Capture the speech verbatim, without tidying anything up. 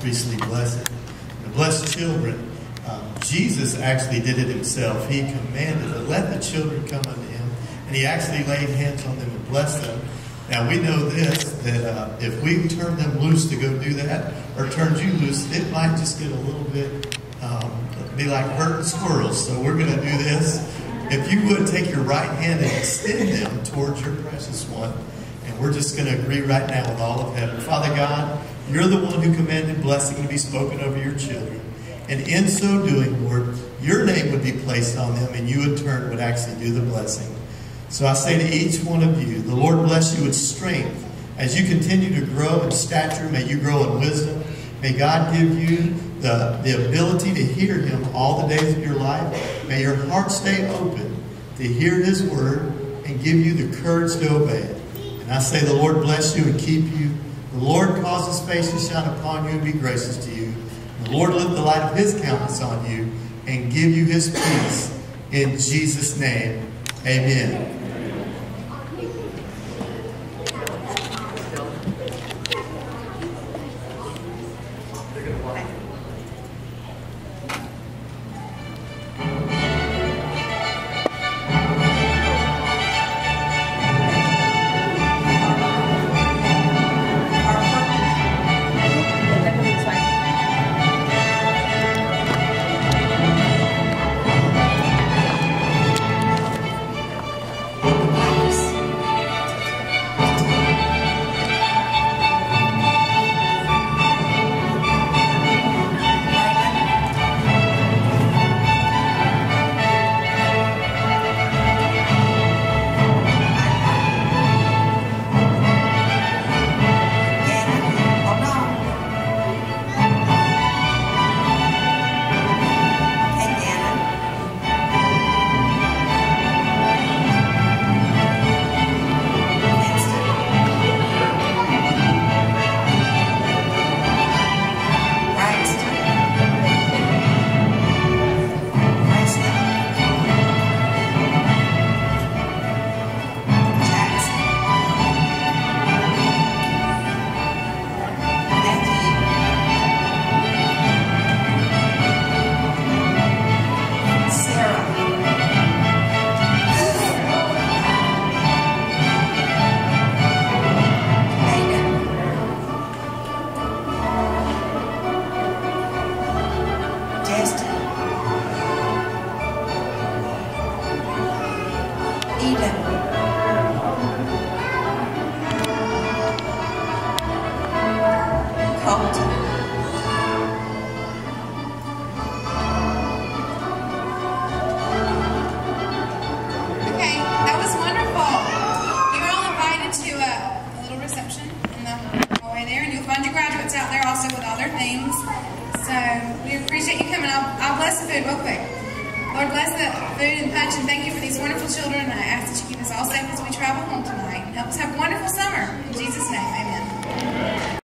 increasingly blessed. The blessed children, um, Jesus actually did it himself. He commanded to let the children come unto him, and he actually laid hands on them and blessed them. Now we know this, that uh, if we turn them loose to go do that, or turn you loose, it might just get a little bit, um, be like herding squirrels. So we're going to do this. If you would, take your right hand and extend them towards your precious one. And we're just going to agree right now with all of heaven. Father God, you're the one who commanded blessing to be spoken over your children. And in so doing, Lord, your name would be placed on them, and you in turn would actually do the blessing. So I say to each one of you, the Lord bless you with strength. As you continue to grow in stature, may you grow in wisdom. May God give you the, the ability to hear him all the days of your life. May your heart stay open to hear his word and give you the courage to obey it. And I say the Lord bless you and keep you. The Lord cause his face to shine upon you and be gracious to you. The Lord lift the light of his countenance on you and give you his peace. In Jesus' name, amen. Food and punch, and thank you for these wonderful children. I ask that you keep us all safe as we travel home tonight. Help us have a wonderful Sunday.